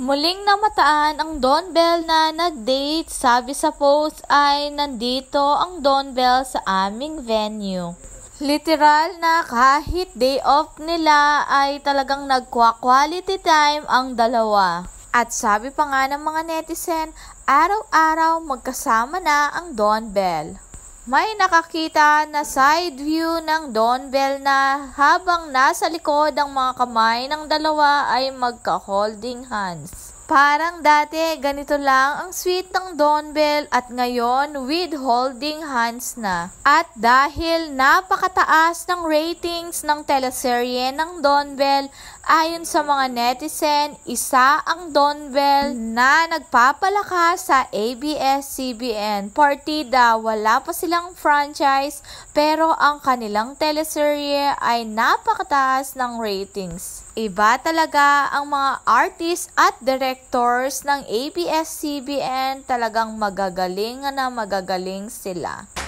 Muling namataan ang Don Bell na nag-date. Sabi sa post ay nandito ang Don Bell sa aming venue. Literal na kahit day off nila ay talagang nagkwa-quality time ang dalawa. At sabi pa nga ng mga netizen, araw-araw magkasama na ang Don Bell. May nakakita na side view ng Don Bell na habang nasa likod ang mga kamay ng dalawa ay magka-holding hands. Parang dati ganito lang ang sweet ng Don Bell at ngayon with holding hands na. At dahil napakataas ng ratings ng teleserye ng Don Bell, ayon sa mga netizen, isa ang Don Bell na nagpapalakas sa ABS-CBN. Partida, wala pa silang franchise pero ang kanilang teleserye ay napakataas ng ratings. Iba talaga ang mga artists at directors ng ABS-CBN, talagang magagaling na magagaling sila.